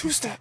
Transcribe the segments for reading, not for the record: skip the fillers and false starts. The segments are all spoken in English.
two-step.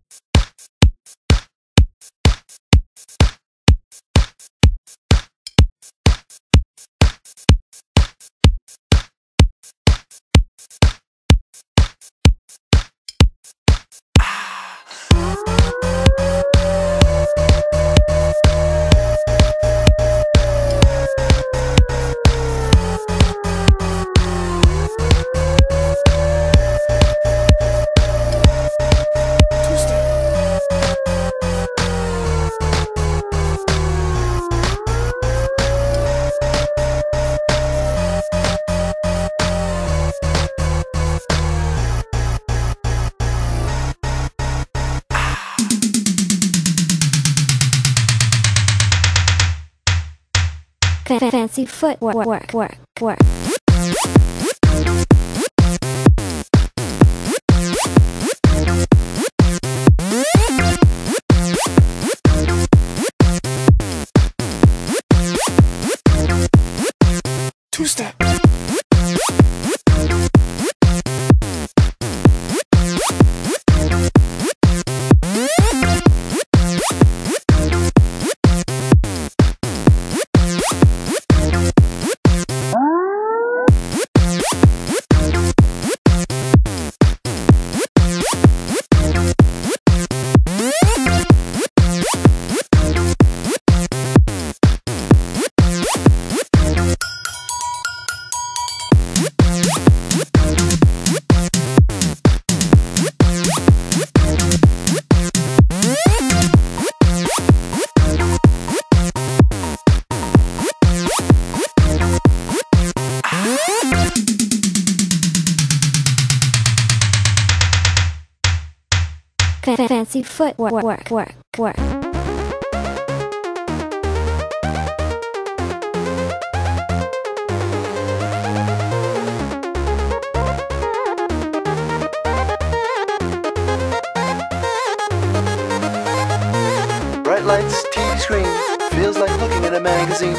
Fancy footwork, work. Two-step. Fancy footwork, work. Bright lights, TV screen, feels like looking at a magazine.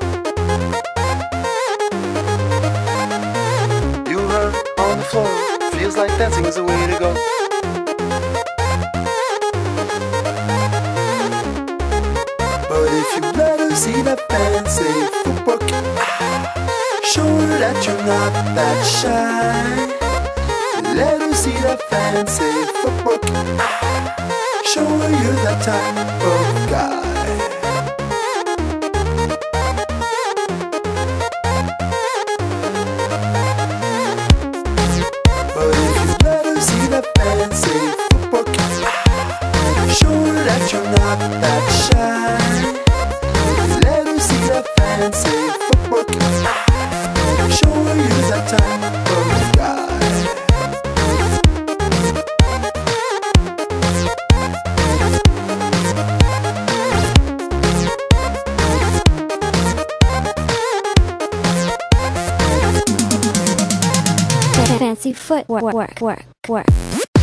You run on the floor, feels like dancing is the way to go. But if you let her see that fancy footwork, show her that you're not that shy. Let her see that fancy footwork, show her you're that type of guy. But if you let her see that fancy footwork, show her that you're not that shy. Let her see that fancy footwork, show her you're that type of guy. Fancy footwork, work.